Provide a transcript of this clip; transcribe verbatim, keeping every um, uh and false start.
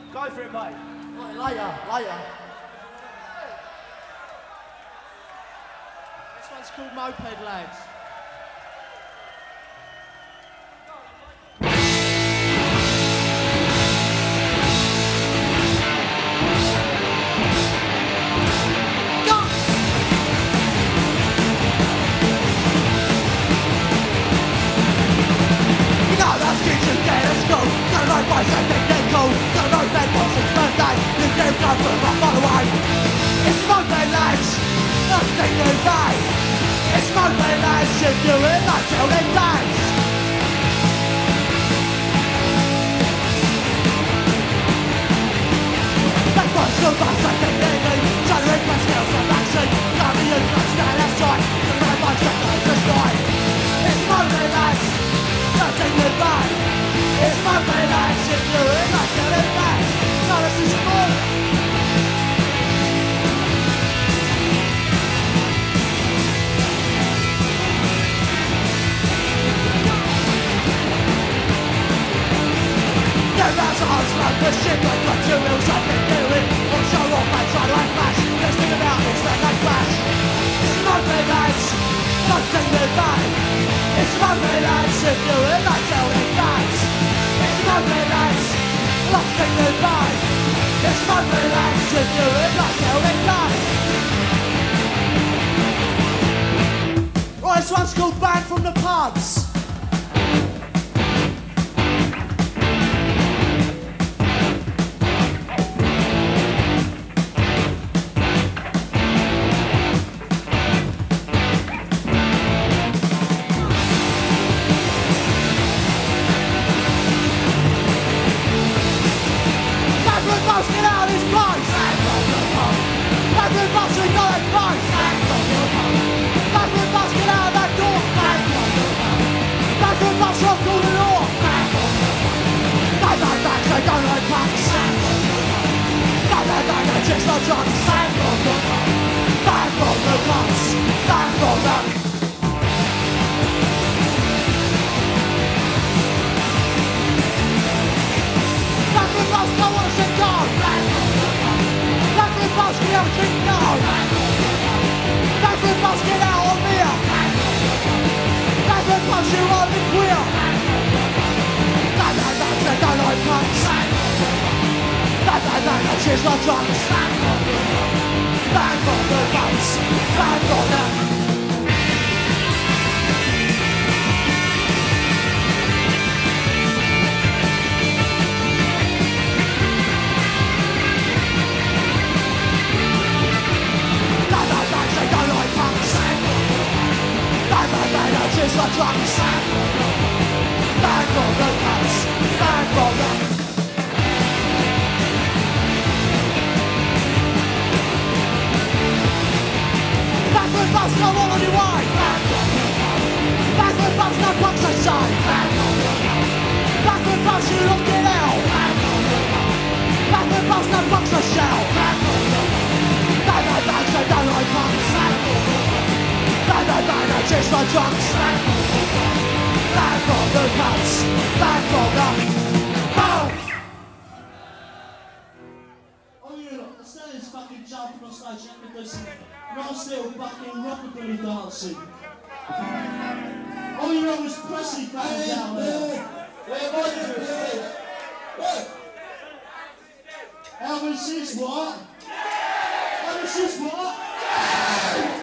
Go for it, mate. Right, later, later. This one's called Moped Lads. It's Moped Lads, nothing new day. It's Moped Lads, if you it like till they dance. That's why school bus I think they do. Trying to reach my skills from backseat. Can't be used, not stand outside. The man by second is right. It's Moped Lads, nothing new day. It's Moped Lads, if you it like till they dance. No, this is more. That's a hot slug, the shit like got two wheels, I've been doing. Won't show off, I try to act fast. Best thing about it's that I flash. It's Moped Lads, nothing new day. It's Moped Lads, if you it like till they dance. It's Moped Lads, nothing new day. It's Moped Lads, if you it like till they dance. Right, this one's called Band from the Pubs. Chicks are drunk, back from the back from the pumps, back from the back from the pumps, I wanna sit down. Back from the pumps, get out, drink now. Back from the pumps, get out on me. Back from the pumps, you are the queer. Back, back, back, they don't like punks. Back, back, back, the chicks are drunk. Back on the bounce, back on them. Back, back, back, they don't like punks. Back, back, back, the chicks are drunk. Back on the bounce, back on them. Bus, no one on your way. Back with bus, no punks I say. Back with bus, you don't get out. Back with bus, no punks I shout. Bang, bang, bang, they don't like punks. Bang, bang, bang, they're just like drunks. Back on the punks, back on the mouth. Oh, you lot, the stands fucking jumping on stage because nice little fucking rockabilly dancing. All you know was Presley coming down there. Elvis is what? Elvis is what?